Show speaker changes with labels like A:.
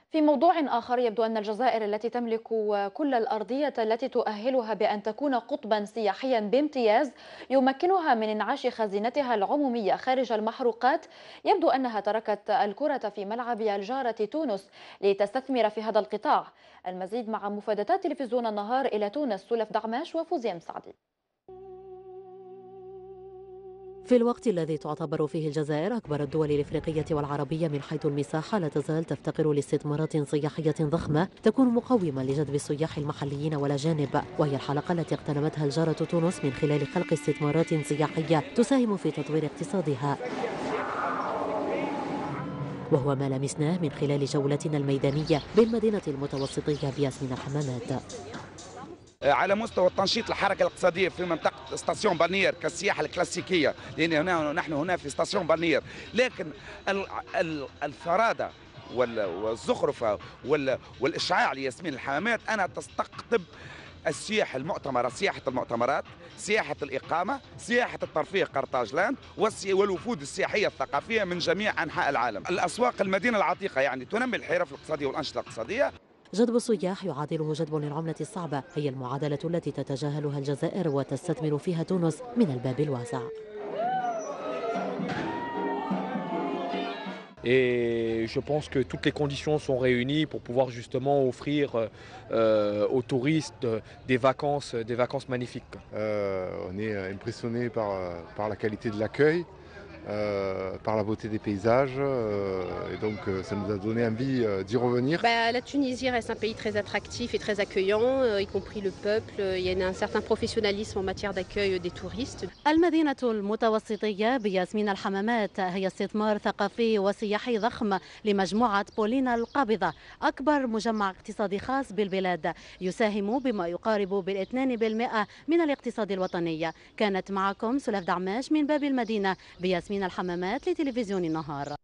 A: في موضوع آخر، يبدو أن الجزائر التي تملك كل الأرضية التي تؤهلها بأن تكون قطبا سياحيا بامتياز يمكنها من إنعاش خزينتها العمومية خارج المحروقات، يبدو أنها تركت الكرة في ملعب الجارة تونس لتستثمر في هذا القطاع. المزيد مع مفادات تلفزيون النهار إلى تونس، سلف دعماش وفوزية مسعدي.
B: في الوقت الذي تعتبر فيه الجزائر أكبر الدول الإفريقية والعربية من حيث المساحة، لا تزال تفتقر لاستثمارات سياحية ضخمة تكون مقومة لجذب السياح المحليين والأجانب، وهي الحلقة التي اغتنمتها الجارة تونس من خلال خلق استثمارات سياحية تساهم في تطوير اقتصادها، وهو ما لمسناه من خلال جولتنا الميدانية بالمدينة المتوسطية بياسمين الحمامات.
C: على مستوى التنشيط الحركه الاقتصاديه في منطقه ستاسيون بانير كالسياحه الكلاسيكيه، لان نحن هنا في ستاسيون بانير، لكن الفراده والزخرفه والاشعاع لياسمين الحمامات انا تستقطب السياحه المؤتمره، سياحه المؤتمرات، سياحه الاقامه، سياحه الترفيه قرطاجلاند، والوفود السياحيه الثقافيه من جميع انحاء العالم. الاسواق المدينه العتيقه يعني تنمي الحرف الاقتصاديه والانشطه الاقتصاديه.
B: جذب السياح يعادله جذب للعملة الصعبة، هي المعادلة التي تتجاهلها الجزائر وتستثمر فيها تونس من الباب الواسع.
D: Et je pense que toutes les conditions sont réunies pour pouvoir justement offrir aux touristes des vacances magnifiques.
E: On est impressionné par la qualité de l'accueil, par la beauté des paysages, et donc ça nous a donné envie d'y revenir.
F: La Tunisie reste un pays très attractif et très accueillant, y compris le peuple. Il y a un certain professionnalisme en matière d'accueil des touristes.
B: المدينة المتوسطية بياسمين الحمامات هي استثمار ثقافي وسياحي ضخم لمجموعة بولينا القابضة، أكبر مجمع اقتصادي خاص بالبلاد يساهم بما يقارب بال2% من الاقتصاد الوطني. كانت معكم سلف دعماش من باب المدينة بياسمين الحمامات لتلفزيون النهار.